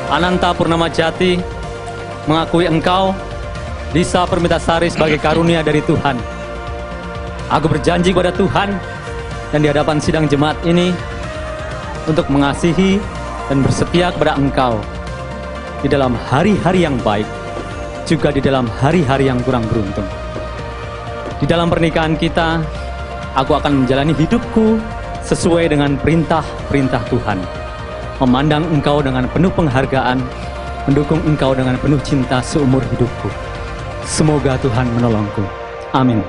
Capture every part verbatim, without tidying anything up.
Ananta Purnama Jati, mengakui engkau, Lisa Permitasari sebagai karunia dari Tuhan. Aku berjanji kepada Tuhan dan di hadapan sidang jemaat ini untuk mengasihi dan bersetia kepada engkau di dalam hari-hari yang baik, juga di dalam hari-hari yang kurang beruntung. Di dalam pernikahan kita, aku akan menjalani hidupku sesuai dengan perintah-perintah Tuhan, memandang engkau dengan penuh penghargaan, mendukung engkau dengan penuh cinta seumur hidupku. Semoga Tuhan menolongku. Amin.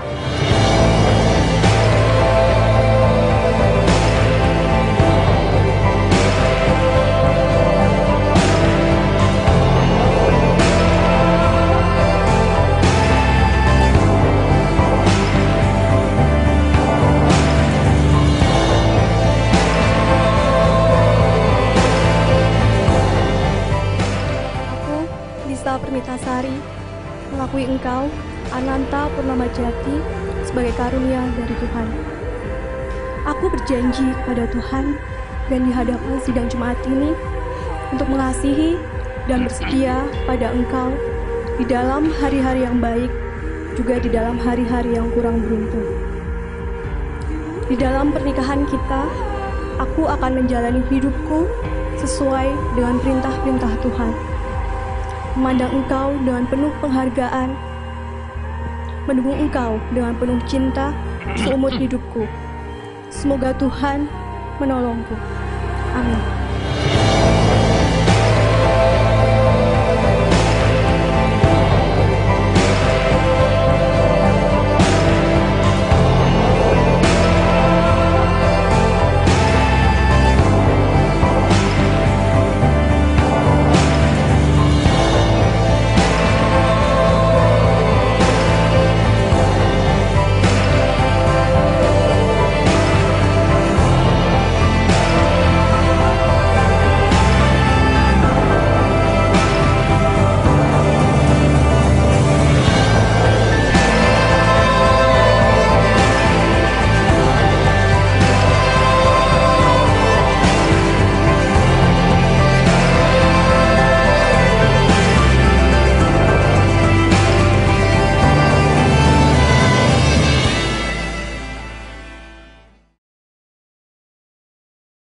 Lisa Permitasari, mengakui engkau, Ananta Purnama Jati, sebagai karunia dari Tuhan. Aku berjanji kepada Tuhan dan di hadapan sidang jemaat ini untuk mengasihi dan bersetia pada engkau di dalam hari-hari yang baik, juga di dalam hari-hari yang kurang beruntung. Di dalam pernikahan kita, aku akan menjalani hidupku sesuai dengan perintah-perintah Tuhan, memandang engkau dengan penuh penghargaan, mendukung engkau dengan penuh cinta seumur hidupku. Semoga Tuhan menolongku. Amin.